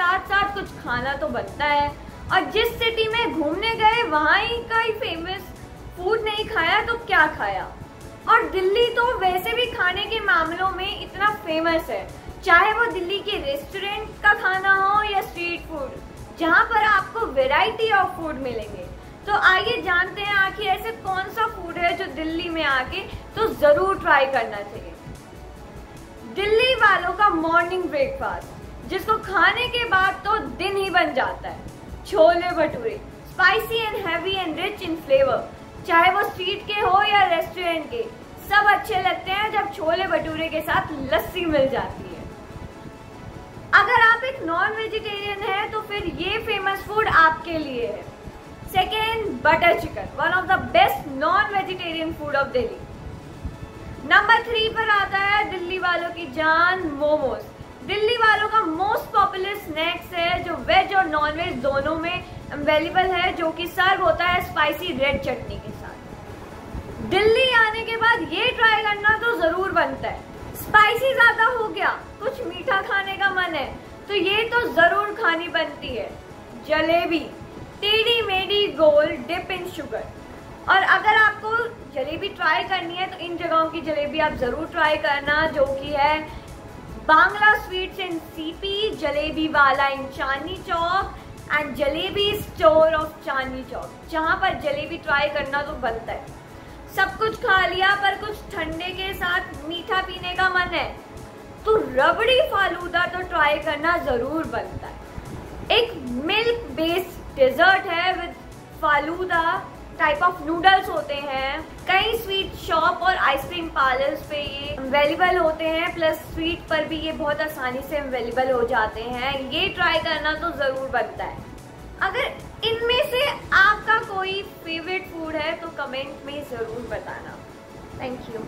साथ साथ कुछ खाना तो बनता है। और जिस सिटी में घूमने गए वहाँ ही का ही फेमस फूड नहीं खाया तो क्या खाया। और दिल्ली तो वैसे भी खाने के मामलों में इतना फेमस है, चाहे वो दिल्ली के रेस्टोरेंट का खाना हो या स्ट्रीट फूड, जहाँ पर आपको वैरायटी ऑफ फूड मिलेंगे। तो आइए जानते हैं आखिर ऐसे कौन सा फूड है जो दिल्ली में आके तो जरूर ट्राई करना चाहिए। दिल्ली वालों का मॉर्निंग ब्रेकफास्ट, जिसको खाने के बाद तो दिन ही बन जाता है, chole bhature, spicy and heavy and rich in flavour. चाहे वो स्ट्रीट के हो या रेस्टोरेंट के, सब अच्छे लगते हैं जब छोले भटूरे के साथ लस्सी मिल जाती है। अगर आप एक नॉन वेजिटेरियन हैं तो फिर ये फेमस फूड आपके लिए है। Second, butter chicken, one of the best non vegetarian food of Delhi. Number 3 पर आता है दिल्ली वालों की जान, मोमोज। दिल्ली वालों का मोस्ट पॉपुलर स्नैक्स है जो वेज और नॉन वेज दोनों में अवेलेबल है, जो कि सर्व होता है स्पाइसी रेड चटनी के साथ। दिल्ली आने के बाद ये ट्राई करना तो जरूर बनता है। स्पाइसी ज्यादा हो गया, कुछ मीठा खाने का मन है तो ये तो जरूर खानी बनती है, जलेबी, टेढ़ी मेढ़ी गोल डिप इन शुगर। और अगर आपको जलेबी ट्राई करनी है तो इन जगहों की जलेबी आप जरूर ट्राई करना, जो कि है Bangla sweets in CP, jalebi wala in Chandni Chowk and jalebi store of Chandni Chowk, जहां पर जलेबी ट्राई करना तो बनता है। सब कुछ खा लिया पर कुछ ठंडे के साथ मीठा पीने का मन है तो रबड़ी फालूदा तो ट्राई करना जरूर बनता है। एक मिल्क बेस्ड डेजर्ट है with falooda type of noodles होते हैं। कई स्वीट शॉप और आइसक्रीम पार्लर्स पे ये अवेलेबल होते हैं, प्लस स्वीट पर भी ये बहुत आसानी से अवेलेबल हो जाते हैं। ये ट्राई करना तो जरूर बनता है। अगर इनमें से आपका कोई फेवरेट फूड है तो कमेंट में जरूर बताना। Thank you.